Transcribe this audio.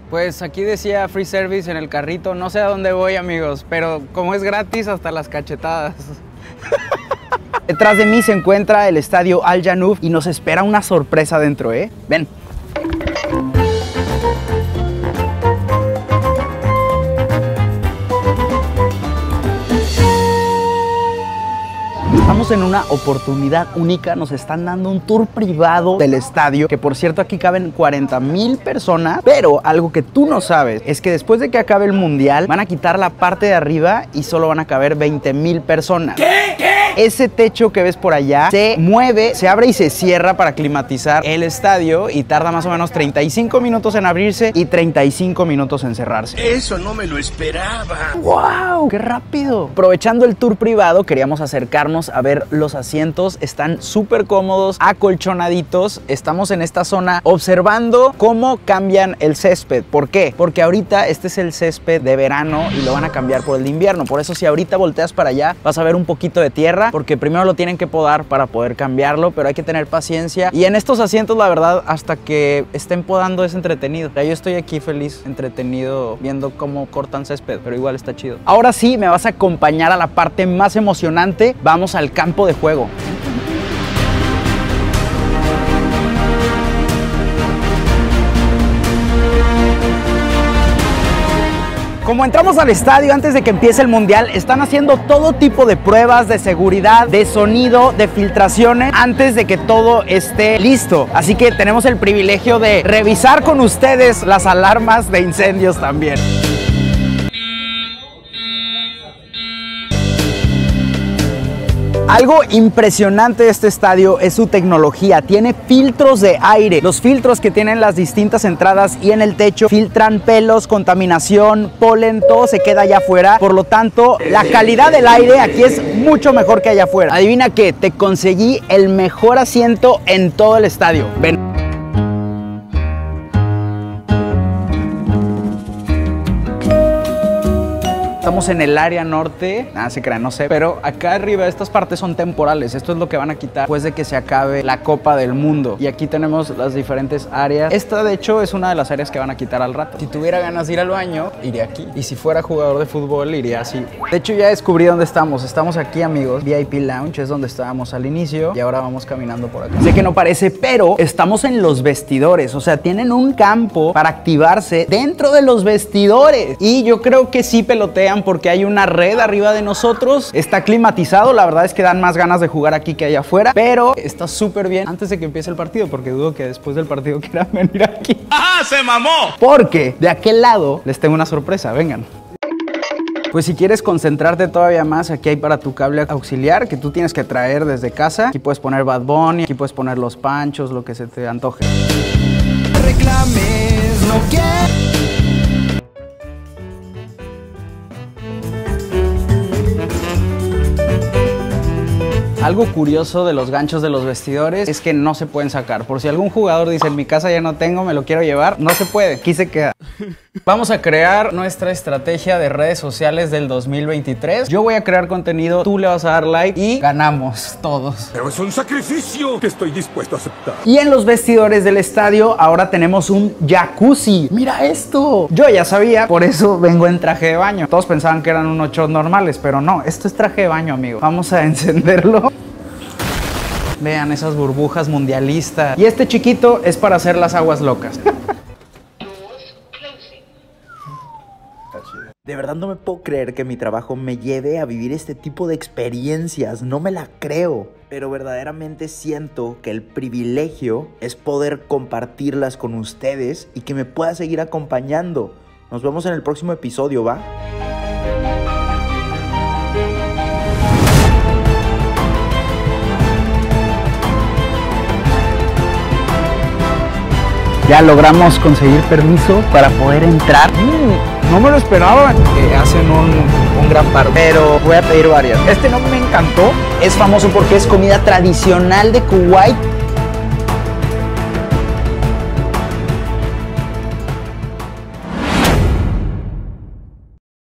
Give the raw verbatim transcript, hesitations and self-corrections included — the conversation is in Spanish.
Pues aquí decía free service en el carrito, no sé a dónde voy, amigos, pero como es gratis, hasta las cachetadas. Detrás de mí se encuentra el estadio Al Janoub y nos espera una sorpresa dentro, ¿eh? Ven. Estamos en una oportunidad única, nos están dando un tour privado del estadio, que por cierto aquí caben cuarenta mil personas, pero algo que tú no sabes es que después de que acabe el mundial van a quitar la parte de arriba y solo van a caber veinte mil personas. ¿Qué? ¿Qué? Ese techo que ves por allá se mueve, se abre y se cierra para climatizar el estadio y tarda más o menos treinta y cinco minutos en abrirse y treinta y cinco minutos en cerrarse. Eso no me lo esperaba. ¡Wow! ¡Qué rápido! Aprovechando el tour privado, queríamos acercarnos a ver los asientos. Están súper cómodos, acolchonaditos. Estamos en esta zona observando cómo cambian el césped. ¿Por qué? Porque ahorita este es el césped de verano y lo van a cambiar por el de invierno. Por eso si ahorita volteas para allá vas a ver un poquito de tierra, porque primero lo tienen que podar para poder cambiarlo, pero hay que tener paciencia. Y en estos asientos, la verdad, hasta que estén podando es entretenido. Yo estoy aquí feliz, entretenido, viendo cómo cortan césped, pero igual está chido. Ahora sí, me vas a acompañar a la parte más emocionante. Vamos al campo de juego. Como entramos al estadio antes de que empiece el mundial, están haciendo todo tipo de pruebas de seguridad, de sonido, de filtraciones antes de que todo esté listo. Así que tenemos el privilegio de revisar con ustedes las alarmas de incendios también. Algo impresionante de este estadio es su tecnología. Tiene filtros de aire. Los filtros que tienen las distintas entradas y en el techo filtran pelos, contaminación, polen, todo se queda allá afuera. Por lo tanto, la calidad del aire aquí es mucho mejor que allá afuera. Adivina qué, te conseguí el mejor asiento en todo el estadio. Ven. Estamos en el área norte, nada se crean, no sé, pero acá arriba estas partes son temporales. Esto es lo que van a quitar después de que se acabe la Copa del Mundo. Y aquí tenemos las diferentes áreas. Esta de hecho es una de las áreas que van a quitar al rato. Si tuviera ganas de ir al baño, iría aquí. Y si fuera jugador de fútbol, iría así. De hecho ya descubrí dónde estamos. Estamos aquí, amigos. V I P Lounge es donde estábamos al inicio y ahora vamos caminando por acá. Sé que no parece, pero estamos en los vestidores. O sea, tienen un campo para activarse dentro de los vestidores. Y yo creo que sí pelotean porque hay una red arriba de nosotros. Está climatizado, la verdad es que dan más ganas de jugar aquí que allá afuera, pero está súper bien antes de que empiece el partido, porque dudo que después del partido quieran venir aquí. ¡Ah, se mamó! Porque de aquel lado les tengo una sorpresa, vengan. Pues si quieres concentrarte todavía más, aquí hay para tu cable auxiliar que tú tienes que traer desde casa. Aquí puedes poner Bad Bunny, aquí puedes poner los panchos, lo que se te antoje. Reclames lo que... Algo curioso de los ganchos de los vestidores es que no se pueden sacar. Por si algún jugador dice, en mi casa ya no tengo, me lo quiero llevar, no se puede, aquí se queda. Vamos a crear nuestra estrategia de redes sociales del dos mil veintitrés. Yo voy a crear contenido, tú le vas a dar like y ganamos todos. Pero es un sacrificio que estoy dispuesto a aceptar. Y en los vestidores del estadio ahora tenemos un jacuzzi. ¡Mira esto! Yo ya sabía, por eso vengo en traje de baño. Todos pensaban que eran unos shorts normales, pero no, esto es traje de baño, amigo. Vamos a encenderlo. Vean esas burbujas mundialistas. Y este chiquito es para hacer las aguas locas. De verdad no me puedo creer que mi trabajo me lleve a vivir este tipo de experiencias. No me la creo. Pero verdaderamente siento que el privilegio es poder compartirlas con ustedes y que me pueda seguir acompañando. Nos vemos en el próximo episodio, ¿va? Ya logramos conseguir permiso para poder entrar. Mm, no me lo esperaba. Eh, hacen un, un gran par, pero voy a pedir varias. Este no me encantó. Es famoso porque es comida tradicional de Kuwait.